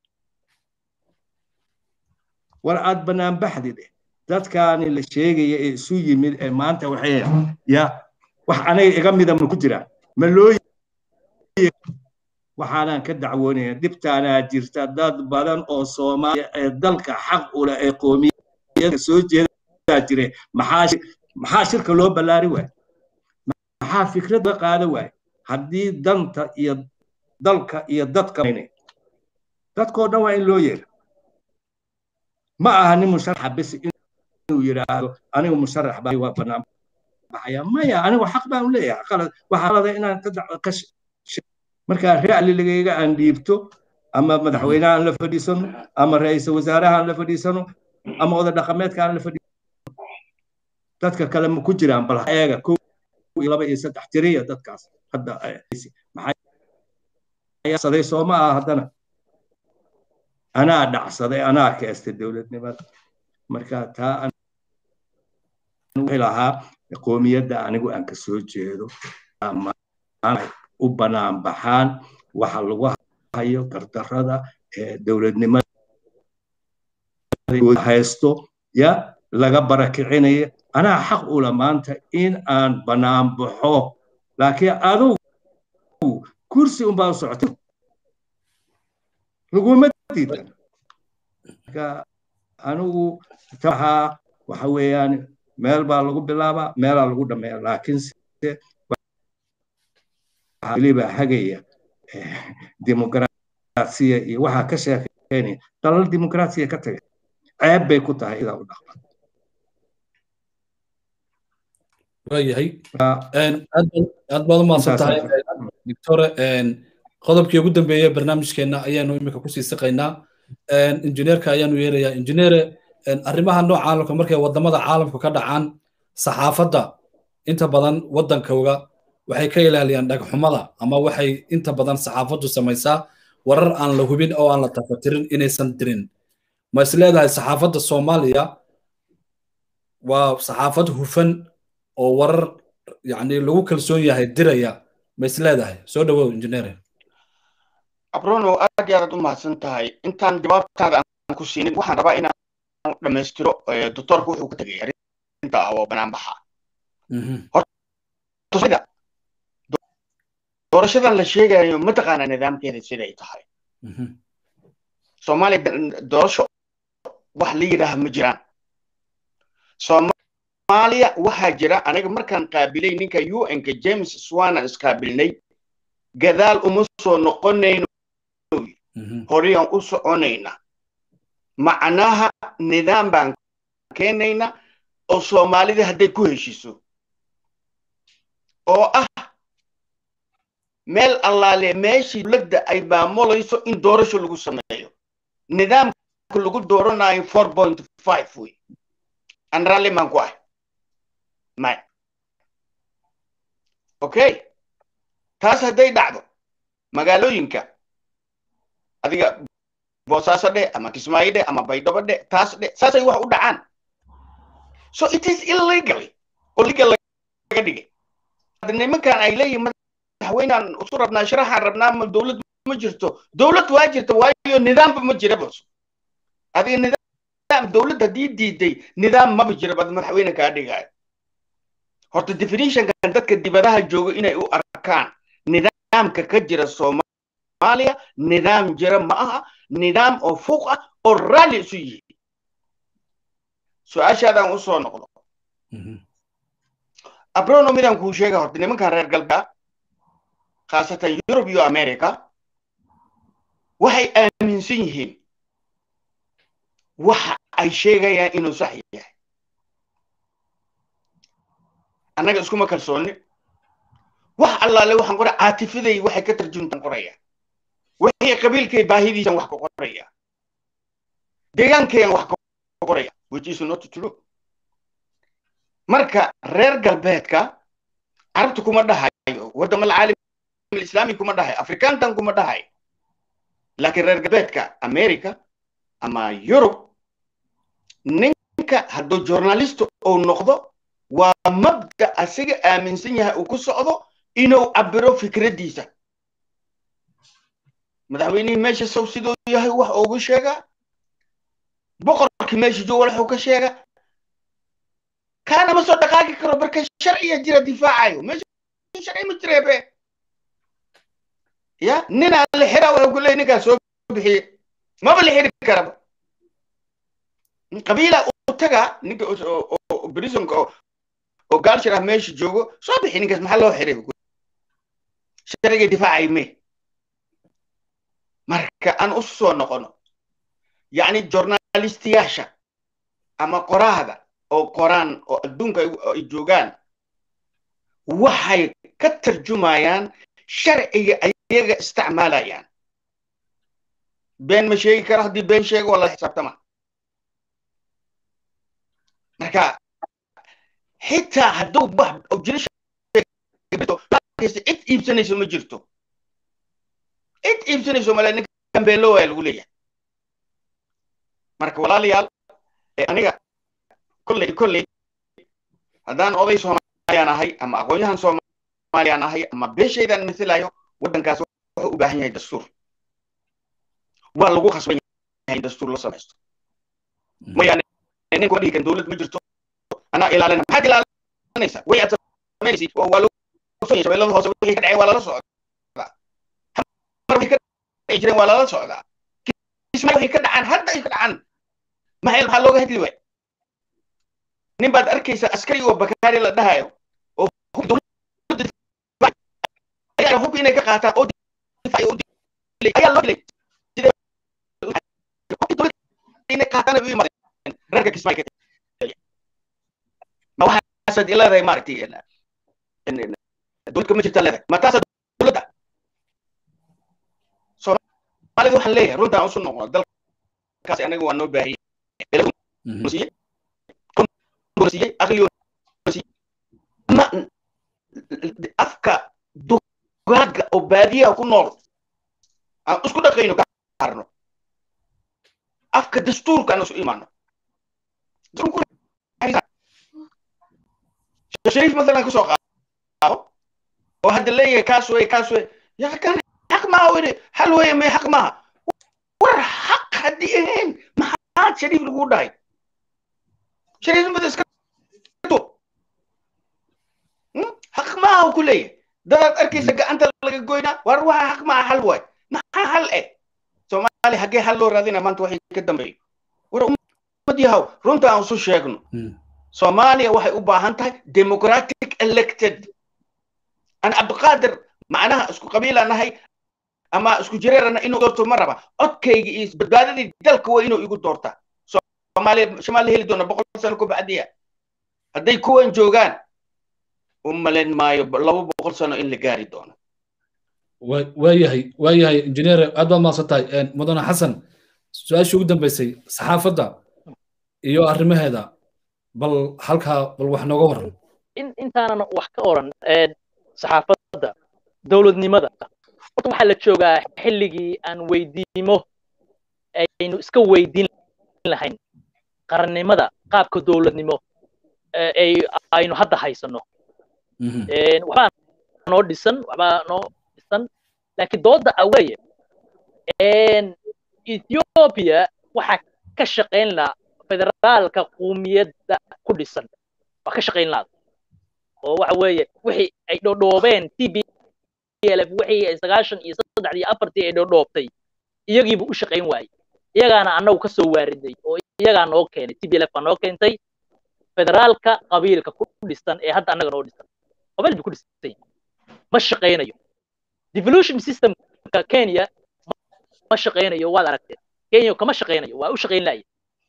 war aad banaan baxdid dadkaani la sheegaya ee isu yimid ee maanta waxay ya wax aniga iga mida ma ku jiraan ma loo waxaanaan ka dacwoonaya dhibtaanaa jirta dad badan oo Soomaaliya ee dalka xaq u leh ee qoomiyadda soo jeeda jire maxaa maxaa shirka loo ballaari waay maxaa fikrad la qaada waay haddii danta iyo dalka iyo dadka dadkoo dhan waa in loo yeero ma aha nin musharax bas inuu yiraahdo anigu musharax baa waa banaan baxaya maya anigu xaq baan u leeyahay qalad waxa la inaan ka marka ra'yi ligayga aan dhiibto ama madaxweynaha la fadhiisano ama ra'iisul wasaaraha la fadhiisano ama wada dhaqameedka la fadhiisano dadka kale ma ku jiraan bal eega ko iyo laba iyo saddex tiriya dadkaas hadda maxay saday Soomaa haddana ana dhacsaday ana kaastay dawladnimada marka taa aan ilaha qoomiyadda anigu aan ka soo jeedo ama u banaan baxaan waxa lagu hayo gardarrada ee dawladnimada haysto ya laga barakicinaya anaa xaq u la maanta in aan banaan baxo laakiin adigu kursi un baa u socotay laguma diidan anigu taha waxa weeyaan meel baa lagu bilaabaa meelaa lagu dhameeya laakiin waliba hagaya dimuqraasiya iyo waxa ka sheekeynaya dalal dimuqraasiya ka tagay ceeb bay ku tahay idaa u dhaqman waayahay aad baad u mahadsan tahay doctore qodobkii ugu dambeeyey barnaamijkeenna ayaanu imika kusii siqaynaa injineerka ayaanu yeerayaa injineere arrimaha nooca caalamka markay wadamada caalamka ka dhacaan saxaafadda inta badan waddankooga waxay ka ilaaliyaan dhagxumada ama waxay inta badan saxaafaddu samaysaa warar aan la hubin oo aan la tafatirin inaysan dirin ma is leedahay saxaafadda soomaaliya waa saxaafad hufan oo warar yani lagu kalsoon yahay diraya ma is leedahay soo dhawow injineere abrono aad iyo aad u mahadsan tahay intaan jawaabtaada aan ku siinin waxaan rabaa inaan dhammaystiro doctorku wuxuu ka tegay arrinta oo banaanbaxa horta doorashadan la sheegayo ma taqaana nidaamkeeda siday tahay soomaaliya doorasho wax la yidhaaha ma jiraan soomaaliya waxaa jira aniga markaan qaabilay ninka u n-ka james swanan isqaabilnay gadaal uma soo noqonayno horeyaan u soconayna macnaha nidaam baan keenayna oo soomaalida hadday ku heshiiso oo ah meel allaale meeshii dowladda ay maamulayso in doorasho lagu sameeyo nidaamka lagu dooranayo four point five wey aan raalli maan ku ah may okay taas hadday dhacdo magaalooyinka adiga boosaaso dhe ama kismaayo dhe ama baydhabo dhe taas dhe saasay wax u dhacaan so it is illegal oo legal laga dhigay nimankan ay leeyihiin madaxweynaan isku rabnaa sharaxaan rabnaa ma dowlad ma jirto dowlad waa jirta waayo nidaamba ma jira bas adiga nidaam dowlad haddii diiday nidaam maba jira bad madaxweyne kaa dhigaayo horta definitionkan dadka dibadaha jooga inay u arkaan nidaamka ka jira soomaaliya nidaam jira ma aha nidaam oo fuuq ah oo raalli isu yihi su-aashaadaan u soo noqdo abrono midaan kuu sheega horta nimankan reer galbeedka khaasatan yurub iyo america waxay aaminsan yihiin waxa ay sheegayaan inuu sax yahay annaga iskuma kalsoonni wax allaale waxaan qoray caatifaday waxay ka tarjumtaan qoraya wixii qabiilkay baahidiisan wax ka qoraya deegaankaygan wax ka qoraya which is not true marka reer galbeedka carabta kuma dhahayo wadama alcaalam alislaami kuma dhahayo afrikaantan kuma dhahayo laakiin reer galbeedka america ama yurub ninka hadduu journalist uu noqdo waa mabda asiga aaminsan yahay uu ku socdo inuu cabiro fikraddiisa madaxweynihii meesha sow siduu yahay wax ugu sheegaa boqorkii meesha jooga wuxuu ka sheegaa kaana ma soo dhaqaaqi karo marka sharciya jira difaacayo meesha sharci ma jireebe ya ninaa la xiraa wuxuu ku leeyahy ninkaa soo bixiye maba la xiri karaba qabiila u taga ninka brisonka oo gaalshir ah meesha joogo soo bixi ninkaas maxaa loo xiray sharciga difaacay me marka aan u soo noqono yacni journalistiyaasha ama qoraahda oo qoraan oo adduunka ay joogaan waxay ka tarjumayaan sharciga ayaga isticmaalayaan been ma sheegi karo haddii been sheego waa la xisaabtama marka xitaa hadduu wax jira cid iibsanayso ma jirto cid iibsanayso male ninka gambeelo waa lagu leeyahay marka walaalayaal aniga kolley kolley haddaan oday soomaaliyaan ahay ama aqoonyahan soomaaliyaan ahay ama beeshaydaan masilayo waddankaas wuxuu u baahan yahay dastuur waa lagu khasban yahay dastuur la samaysto ما يعني نينكو دي كان دولة مجرته أنا إلى لنا ما حد إلى لنا ويا تميسي ولو فيش ولا هو سوي كده ولا لا صعد مرة كده يجري ولا لا صعد اسمه هي كده عن هذا يكده عن ما هي الحلوة هذي وين نبى أركيس عسكري وبكاري لدهايو وهم دولة أي هو بينك قاطع أو دفاع أو دي أي الله لي دولة بينك قاطع نبي ما رجع اسمه كده ما هو حسد إلا ذي مارتي أنا إن دول كم جت لذا ما تاسد دول ده صار ما له حليه رد عن سنة دل كاس أنا جوا نو بهي مسيء كم مسيء أخليه مسيء ما أفكا دوغاد أوبادية أو كنور أسكو ده كينو كارنو أفكا دستور كانوا سو إيمانه دستور شريف مثلا كسوق وهذا اللي كاسوي كاسوي يا كان حق ما هو حلوة ما حق ما ور حق هديين ما حد شريف الوجود ده شريف ما تسكتوا حق ما هو كله ده أركيس أنت اللي قوينا وروح حق ما حلوة ما حل إيه سومالي حقي حلو راضينا ما أنتوا حين كده بي ور أمدي هاو رنت عن سو شيء Somalia waxay u baahan tahay democratic elected ana abqaadir macnaha isku qabiila nahay ama isku jireerana inuu doorto maraba codkayga is badbaadadii dalka waa inuu igu doorta Somalia shimaal heli doona boqol sano ku bacdiya haday kuwan joogaan umalen maayo laba boqol sano in la gaari doono waayahay waayahay engineer aad baa maasantay mudane xasan su'aasha ugu dambeysay saxaafadda iyo arrimaheeda bal halka bal wax nooga waran in intaana wax ka oran ee saxaafadda dawladnimada horta waxa la joogaa xilligii aan weydiimo aynu iska weydiin lahayn qarannimada qaabka dawladnimo ee aynu hadda haysano ee waxa noo dhisan waxa noo dhisan laakiin dooda aweye ee Ethiopia waxa ka shaqeyn la federaalka qowmiyadda ku dhisan waa ka shaqeyn laad oo waxa weeye wixii ay dhoobeen T B L F wixii sagaashan iyo saddex iyo afar ay dhoobtay iyagiiba u shaqeyn waayay iyagaana annagu ka soo waariday oo iyagaa noo keenay T B L F noo keentay federaalka qabiilka ku dhisan ee hadda annaga noo dhisan qabiilka ku dhisan ma shaqeynayo devolution system ka Kenya ma shaqeynayo waad aragtay Kenya kama shaqeynayo waa u shaqeyn laayay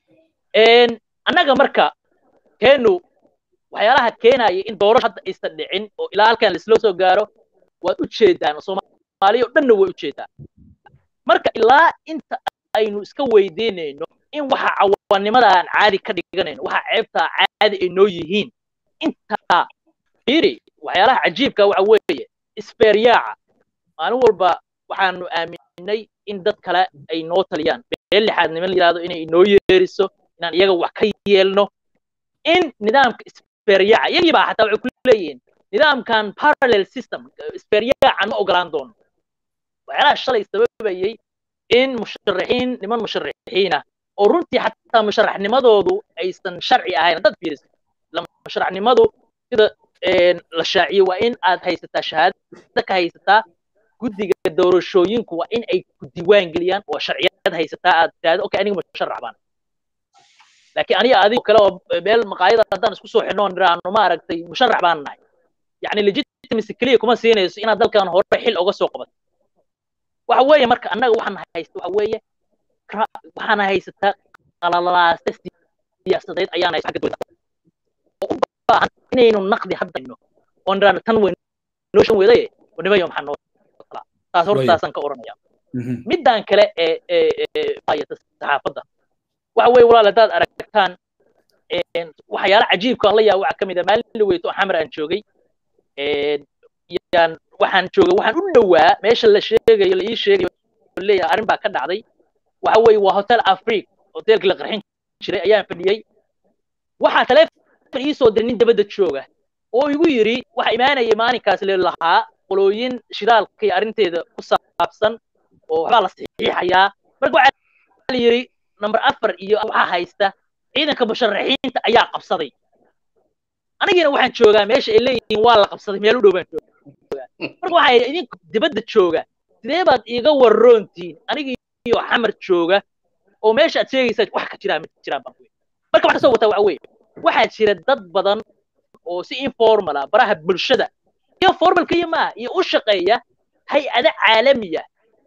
een annaga marka keenu waxyaalaha keenaya in dooro hadda aysan dhicin oo ilaa halkan la isla soo gaaro waad u jeedaan Soomaaliya dhanna way u jeedaan marka ilaa inta aynu iska weydiinayno in waxa caawanimadaan caadi ka dhiganayno waxa ceebta caadi ay noo yihiin inta fiiri waxyaalaha cajiibka waxa weeye isbeeriyaaca maalin walba waxaanu aaminay in dad kale ay noo taliyaan beel lixaad niman yiraahdo inay noo yeeriso inaan iyaga wax ka yeelno in nidaamka isbeeriyaaca iyagii baa xataa waxay ku leeyihiin nidaamkan parallel system isbeeriyaaca ma ogolaan doono waxyaalaha shalay sababayay in musharaxiin niman musharaxiina oo runtii xataa musharaxnimadoodu aysan sharci ahayn dad fiiriso musharaxnimadu sida la shaaciyo waa in aad haysataa shahaado ka haysataa guddiga doorashooyinku waa in ay ku diiwaan geliyaan oo sharciyad haysataa aad taado okay aniga musharax baan laakiin aniga adiga kale oo beel maqaayada haddaan isku soo xidhno niraano ma aragtay musharax baan nahay yacni legitimacy kaliya kuma siinayso inaad dalkan hore xil uga soo qabato waxa weeye marka annaga waxaan haysta waxa weeye waxaan haysataa qalalaasta siyaasadeed ayaan haysta xagga dowladda oo u baahan inaynu naqdi haddayno oo niraano tan weyn noo shan weedaye wadnimayo maxaa noo talaa taas hortaasaan ka oranaya midaan kale ee ee baayata saxaafadda waxa weeye walaal hadaad aragtaan waxyaala cajiibka aan la yaabo waxa ka mid ah maalin la weyto xamar aan joogay yaan waxaan joogay waxaan u dhawaa meesha la sheegayo la ii sheegayo leeyahay arrin baa ka dhacday waxa weeye waa hotel Afrique hotelka la qarxin jiray ayaan fadhiyay waxa taleefon ii soo diray nin dabadda jooga oo igu yiri waxa imaanayay maalinkaas leelahaa qolooyin shidaalka iyo arrinteeda ku saabsan oo waxba la saxiixayaa marka waxa la yiri number afar iyo waxa haysta ciidanka musharaxiinta ayaa qabsaday anigina waxaan joogaa meesha ay leeyihiin waa la qabsaday meel u dhow baan joogaa marka waxay idinku dibadda jooga sidee baad iiga waroontiin aniga iyo xamar jooga oo meesha aad sheegaysaa wax ka jiraa ma jiraan baan weyn marka wax ka soo wata waxa weeye waxaa jira dad badan oo si informal ah baraha bulshada iyo formal kaliya maaha iyo u shaqeeya hay-ada caalamiya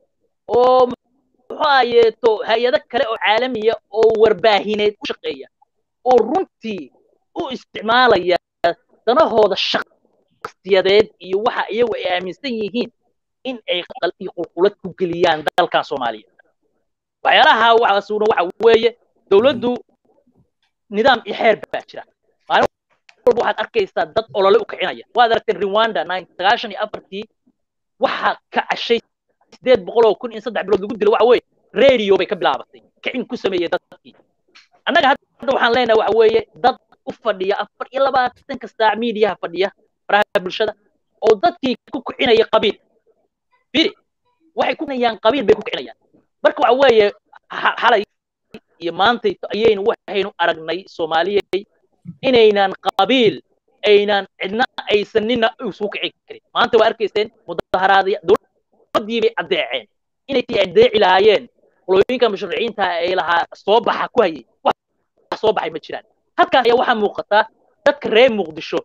oo muxuu ahayeeto hay-ado kale oo caalamiya oo warbaahineed u shaqeeya oo runtii u isticmaalaya danahooda shakhsiyadeed iyo waxa iyagu ay aaminsan yihiin in ay qal iyo qulqulad ku geliyaan dalkan Soomaaliya waxyaalaha waxaasuna waxa weeye dawladdu nidaam iyo xeer baa jira maalin walba waxaad arkaysaa dad olole u kicinaya waad aragteen Rwanda sagaashan iyo afartii waxa ka cashay sideed boqol oo kun in saddex bilood lagu dilo waxa weeye radio bay ka bilaabatay kicin ku sameeyay dadkii annaga hadda waxaan leenahay waxa weeye dad u fadhiya afar iyo labaatan ka saac media fadhiya baraha bulshada oo dadkii ku kicinaya qabiil biri waxay ku kicinayaan qabiil bay ku kicinayaan marka waxa weeye xalay iyo maanta ayaynu waxaynu aragnay Soomaaliyeed inaynan qabiil aynan cidna aysanina isugu kici karin maanta waa arkayseen mudaharaadyo dawladii bay adeeceen inay tii adeeci lahaayeen qolooyinka musharaxiinta ay lahaa soo baxa ku hayay wax soo baxay ma jiraan halkaas ayaa waxaa muuqata dadka reer Muqdisho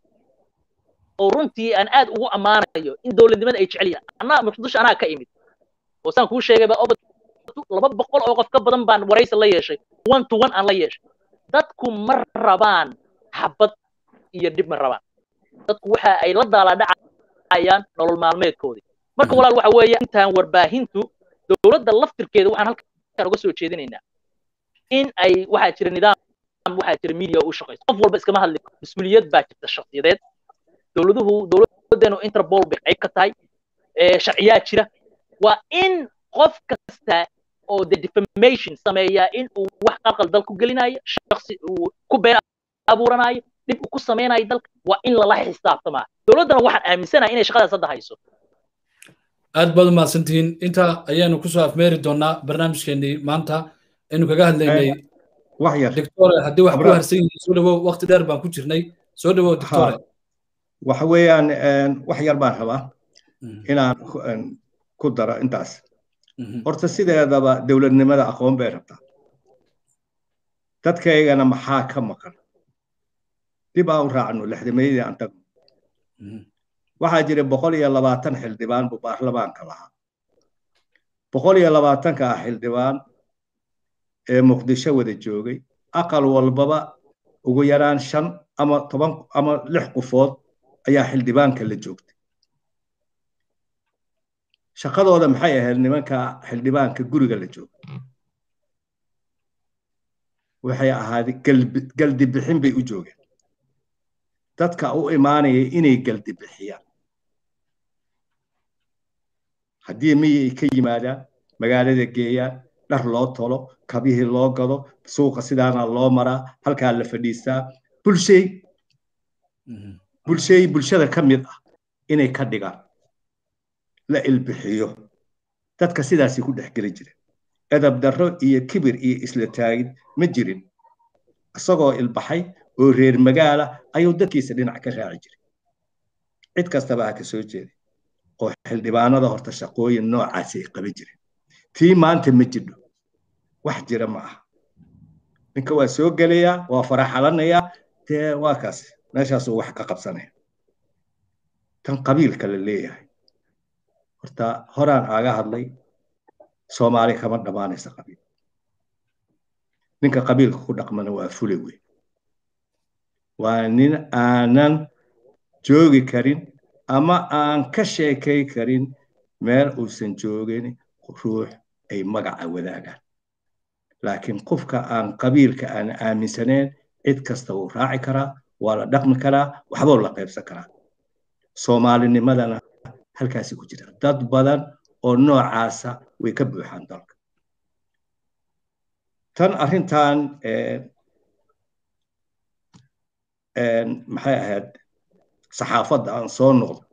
oo runtii aan aad ugu amaanayo in dawladnimada ay jecel yihiin anaa Muqdisho anaa ka imid oo saan kuu sheegay ba laba boqol oo qof ka badan baan waraysi la yeeshay one to one aan la yeeshay dadku ma rabaan xabad iyo dib ma rabaan dadku waxa ay la daala dhacayaan nolol maalmeedkoodii marka walaal waxa weeye intaan warbaahintu dawladda laftirkeeda waxaan halkan uga soo jeedinaynaa in ay waxa jira nidaam waxa jira media u shaqeyso qof walba iskama hadli mas'uuliyad baa jirta shakhsiyadeed dawladuhu dawladeenu Interpol bay qayb ka tahay ee sharciyaa jira waa in qof kasta oo the defamation sameeya in uu wax qalqal dal ku gelinayo shakhsi uu ku been abuuranayo dib ku sameynayo dalka waa in la la xisaabtama dawladana waxaan aaminsanahay inay shaqadaas hadda hayso aad baad mahadsantihiin inta ayaanu ku soo afmeeri doonaa barnaamijkeennii maanta aynu kaga hadlaynay wax yar doctor haddii wax ku harsan yihiin soo dhawow waqti dheer baan ku jirnay soo dhawow doctor waxa weeyaan wax yar baan rabaa inaan ku daro intaas horta sideedaba dawladnimada aqoon bay rabtaa dadkaygana maxaa ka maqan dib aan u raacno lixdameeyadii aan tagno waxaa jira boqol iyo labaatan xildhibaan buu baarlamaanka lahaa boqol iyo labaatanka ah xildhibaan ee Muqdisho wada joogay aqal walbaba ugu yaraan shan ama toban ama lix qofood ayaa xildhibaanka la joogtay shaqadooda maxay ahayd nimanka xildhibaanka guriga la jooga waxay ahayd galdi bixin bay u joogeen dadka u imaanaya inay galdi bixiyaan haddii miyay ka yimaadaan magaalada geeyaan dhar loo tolo kabihii loo gado suuqa sidaana loo maraa halkaa la fadhiistaa bulshay bulshay bulshada ka mid ah inay ka dhigaan la ilbixiyo dadka sidaasi ku dhex geli jireen edab darro iyo kibir iyo isla taagid ma jirin isagoo ilbaxay oo reer magaala ayuu dadkiisa dhinac ka raaci jiray cid kastaba ha ka soo jeeday oo xildhibaanada horta shaqooyin noocaasi ay qaban jireen tii maanta ma jidho wax jira ma aha ninka waa soo gelayaa waa faraxalanayaa dee waa kaas meeshaasuu wax ka qabsanaya tan qabiilka la leeyahay horta horaan aaga hadlay Soomaali kama dhamaanaysa qabiil ninka qabiilka ku dhaqmana waa fulay wey waa nin aanan joogi karin ama aan ka sheekay karin meel uusan joogin ruux ay magaca wadaagaan laakiin qofka aan qabiilka aan aaminsaneen cid kasta uu raaci karaa waa la dhaqmi karaa waxba la qaybsan karaa Soomaalinimadana halkaasi ku jira dad badan oo noocaasa way ka buuxaan dalka tan arrintan maxay ahayd saxaafadda aan soo noqdo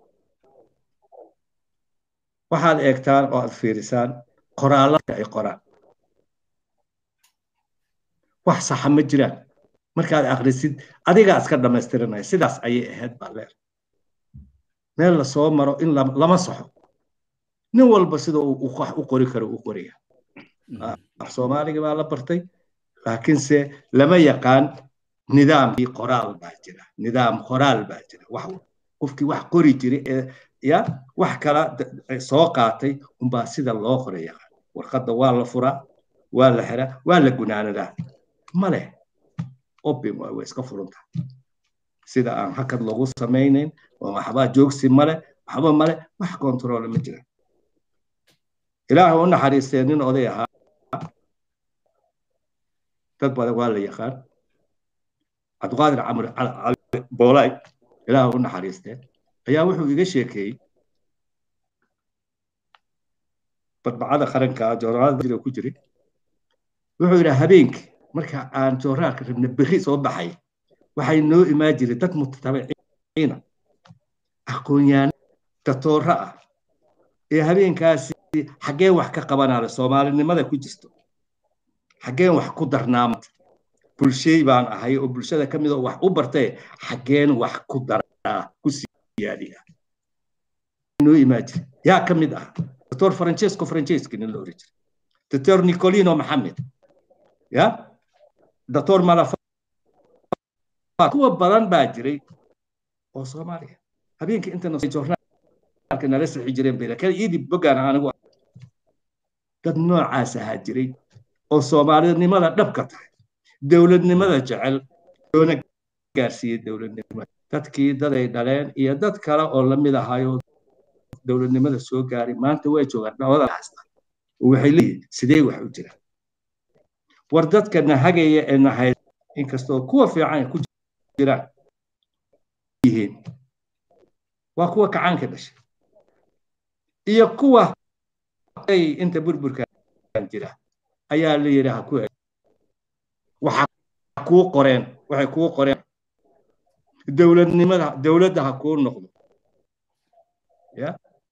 waxaad eegtaan oo aad fiirisaan qoraalada ay qoraan wax saxa ma jiraan markaad akhrisid adigaa iska dhamaystiranaya sidaas ayay ahayd baa leer meel la soo maro in lama saxo nin walba sida uu wax u qori karo u qoriya af Soomaaliga baa la bartay laakiinse lama yaqaan nidaam qoraal baa jira nidaam qoraal baa jira wax qofkii wax qori jiray ya wax kala soo qaatay unbaa sida loo qoraya warqadda waa la furaa waa la xiraa waa la gunaanadaa male open waa iska furanta sida aan hakad lagu samaynayn oo waxba joogsi male waxba male wax control ma jira ilaahu naxariistay nin oday ahaa dad badan waa la yaqaan Cabdiqaadir Camar Boolay ilaahu naxariistay ayaa wuxuu iga sheekeeyay badbacada qaranka joornaalada jira ku jiray wuxuu yiraahdaa habeenkii marka aan joornaalka rabna bixi soo baxay waxay noo imaan jiray dad mutatabiciina aqoon-yahan doctorra ah ee habeenkaasi xagee wax ka qabanaya Soomaalinimada ku jirto xageen wax ku darnaamad bulshay baan ahay oo bulshada kamid ah wax u bartay xageen wax ku daraa ku siyaadiya noo imaan jiray yaa kamid ah Doctor Francesco Franceschi nin la oran jiray Doctor Nicolino Mohamed ya Doctor Malafa kuwa badan baa jiray oo Soomaaliya habeenkii inta noo joornaalka nala sixi jireen beela kale idib bogaan anigu dad noocaas ah jiray oo Soomaalinimada dhabka tahay dawladnimada jecel doona gaarsiiyay dawladnimada dadkii daday dhaleen iyo dad kale oo la mid ahaayoo dawladnimada soo gaaray maanta way joogaan nabada haysta waxay leeyihiin sidee wax u jira war dadka nahagaya ee nahay inkastoo kuwa fiican ku jiraan yihiin waa kuwa kacaanka dhashay iyo kuwa ay inta burburka jira ayaa la yiraahdaa ku waxa ku qoreen waxay ku qoreen dawladnimada dawladda ha ku noqdo ya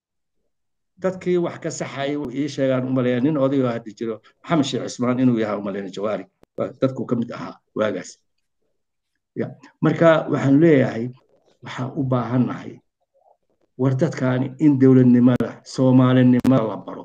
dadkii wax ka saxay oo ii sheegaan u maleeyay nin oday oo hadda jiro Maxamed Sheekh Cismaan inuu yahay u maleeyay Jawaari dadku kamid ahaa waagaas ya marka waxaan leeyahay waxa u baahanahay war dadkaani in dawladnimada Soomaalinimada la baro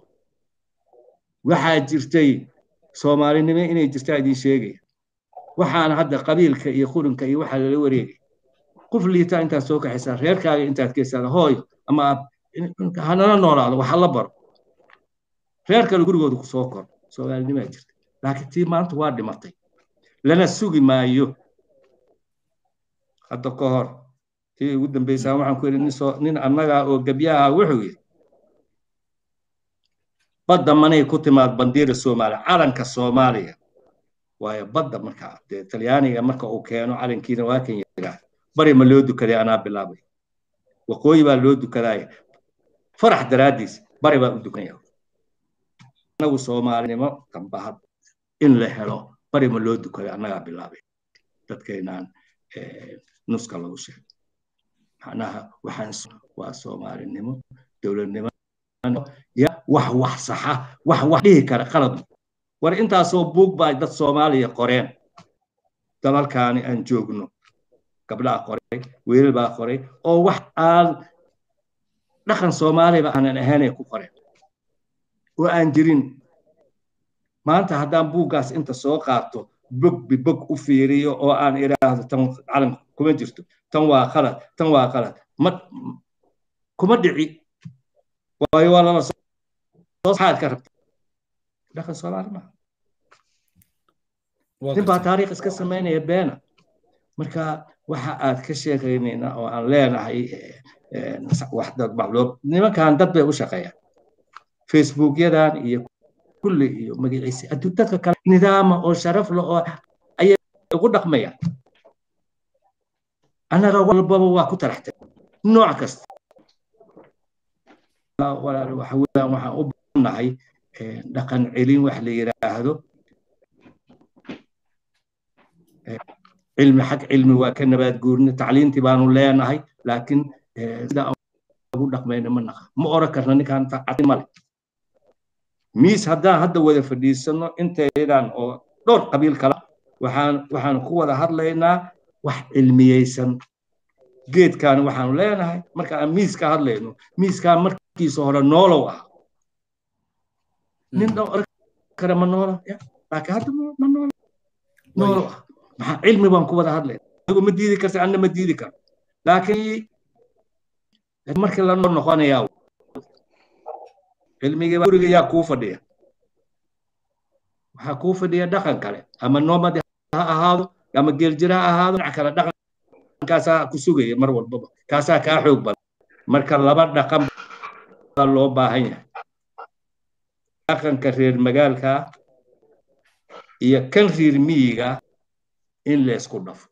waxa jirtay Soomaalinimo inay jirtaa idin sheegay waxaan hadda qabiilka iyo quranka iyo waxa la wareegay qof liita inta soo kaxaysa reerkaaga intaad keesada hooy ama hanana noolaado waxa la baro reerka gurigooda ku soo kor Soomaalinimo jirta laakiin tii maanta waa dhimatay lana sugi maayo hadda ka hor tii ugu dambeysay waxaan ku yiri nin annaga oo gabyaha wuxuu yiri badda manay ku timaad bandiira Soomaaliya calanka Soomaaliya waayo badda marka ee Talyaaniga marka uu keeno calankiina waa kan yaga bari ma loo dukaday anaa bilaabay waqooyi baa loo dukaday farax daraadiis bari baa u dukanaya anagu Soomaalinimo tambahad in la helo bari ma loo dukaday anaga bilaabay dadkeenan ee nuska lagu sheegay macnaha waxaan waa Soomaalinimo dawladnimo ya wax wax saxa wax wax dhigi kara qalad war intaasoo buug baa dad Soomaaliya qoreen dalalkaani aan joogno gabdhaha qoray wiilal baa qoray oo wax aan dhaqan Soomaaliya aanan ahayn ku qoreen oo aan jirin maanta haddaan buugaas inta soo qaato bog bi bog u fiiriyo oo aan iraahdo tan calan kuma jirto tan waa qalad tan waa qalad ma kuma dhici waayo wala la soo xaad ka rabta dhaqan Soomaaliya ma nin baa taariikh iska sameynaya beena marka waxa aad ka sheegaynayna oo aan leenahay wax dad macluub nimankan dad bay u shaqeeyaan Facebook yadan iyo kulli iyo magaciisa adduunka kale nidaam oo sharaf leh oo ay ugu dhaqmayaan anaga walbaba waa ku taraxtay nooc kasta wala waxa waxaan u baahanahay dhaqan celin wax la yiraahdo علم حق علمي وكنبات قورنا تعليم تبانو لنا هاي لكن إذا أقول لك ما ينمنا ما أراك أنني كان تعطي مال ميس هذا هذا وده فديسنا أنت إيران أو دور قبيل كلا waxaan waxaan ku wada hadlaynaa wax cilmiyeysan geedkan waxaan leenahay marka aan miiska hadlayno miiskaan markiisa hore noolow ah nin dhow kara ma noolo laakiin hadda ma noolo noolow ah maxaa cilmi baan ku wada hadlayna adigu ma diidi karta anna ma diidi karo laakiin markii la noqonayaa cilmiga guriga yaa kuu fadhiya waxaa kuu fadhiya dhaqan kale ama nomad ha ahaado ama geeljira ha ahaado dhinac kale dhaqankaasaa ku sugaya mar walbaba kaasaa kaa xoog badan marka laba dhaqan baa loo baahan yahay dhaqanka reer magaalka iyo kan reer miyiga in la isku dhafo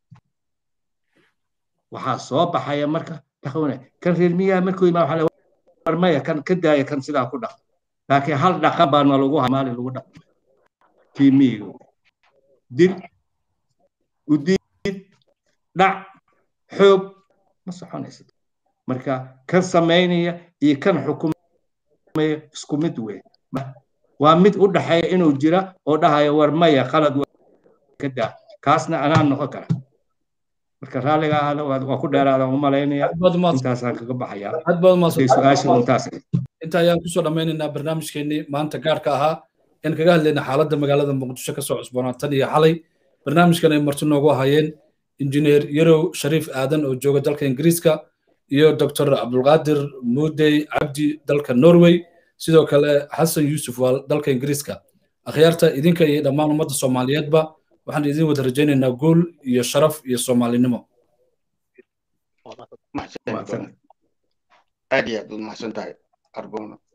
waxaa soo baxaya marka dhaqan kan reer miyiga markuu imaa waxaa warmaya kan ka daaya kan sidaa ku dhaqan laakiin hal dhaqan baana lagu maalin lagu dhaqan kii miyiga dil udiid dhac xoog ma soconaysa marka kan samaynaya iyo kan xukumaya isku mid wey waa mid u dhaxeeya inuu jira oo dhahaya warmaya qalad ka daa kaasna anaa noqon kara marka raaliga ahna waa ku dheeraadaan u malaynaya intaasaan kaga baxayaa su-aasha intaas inta ayaan kusoo dhammaynaynaa barnaamijkeennii maanta gaarka ahaa in kaga hadlayna xaaladda magaalada muqdisho kasoo cusboonaatan iyo xalay barnaamijkan ay marti noogu hayeen injineer yarow shariif aadan oo jooga dalka ingiriiska iyo doctor cabdulqaadir muudey cabdi dalka norway sidoo kale xasan yuusuf waa dalka ingiriiska akhyaarta idinka iyo dhammaan ummadda soomaaliyeedba waxaan idin wada rajaynaynaa guul iyo sharaf iyo soomaalinimo aad iyo aad u mahadsan tahay arbono